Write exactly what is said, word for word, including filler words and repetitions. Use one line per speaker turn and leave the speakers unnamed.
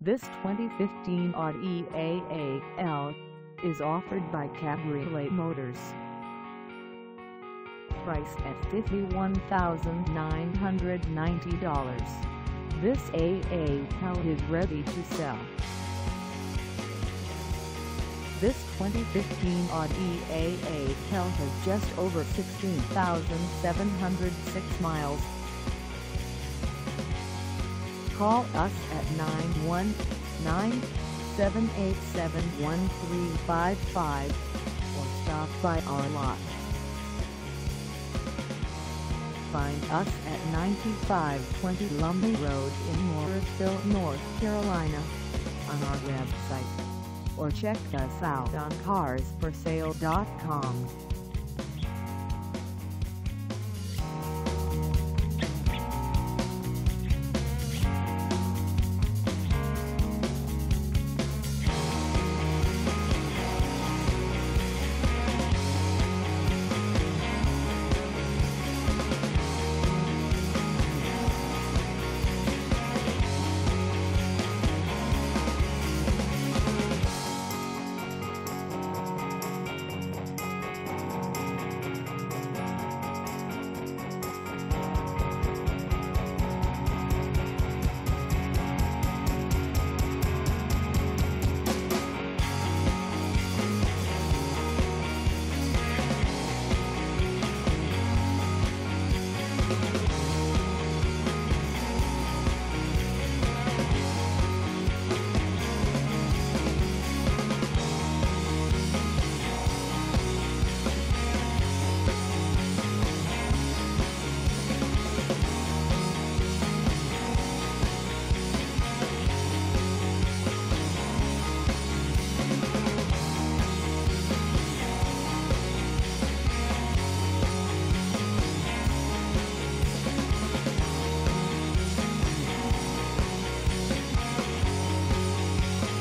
This twenty fifteen Audi A A L is offered by Cabriolet Motors. Price at fifty-one thousand nine hundred ninety dollars. This A A L is ready to sell. This twenty fifteen Audi A A L has just over sixteen thousand seven hundred six miles. Call us at nine one nine, seven eight seven, one three five five or stop by our lot. Find us at ninety-five twenty Lumley Road in Morrisville, North Carolina on our website, or check us out on cars for sale dot com.